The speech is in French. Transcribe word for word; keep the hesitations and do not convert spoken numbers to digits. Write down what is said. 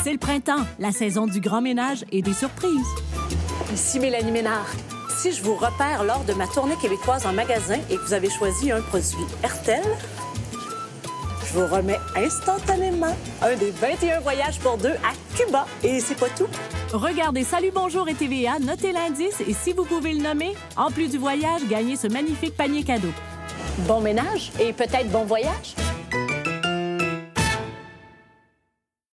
C'est le printemps, la saison du grand ménage et des surprises. Ici Mélanie Ménard. Si je vous repère lors de ma tournée québécoise en magasin et que vous avez choisi un produit Hertel, je vous remets instantanément un des vingt et un voyages pour deux à Cuba. Et c'est pas tout. Regardez Salut, Bonjour et T V A, notez l'indice et si vous pouvez le nommer, en plus du voyage, gagnez ce magnifique panier cadeau. Bon ménage et peut-être bon voyage.